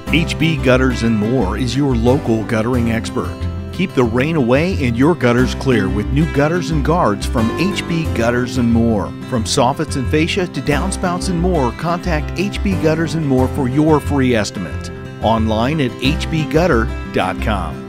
HB Gutters and More is your local guttering expert. Keep the rain away and your gutters clear with new gutters and guards from HB Gutters and More. From soffits and fascia to downspouts and more, contact HB Gutters and More for your free estimate. Online at hbgutter.com.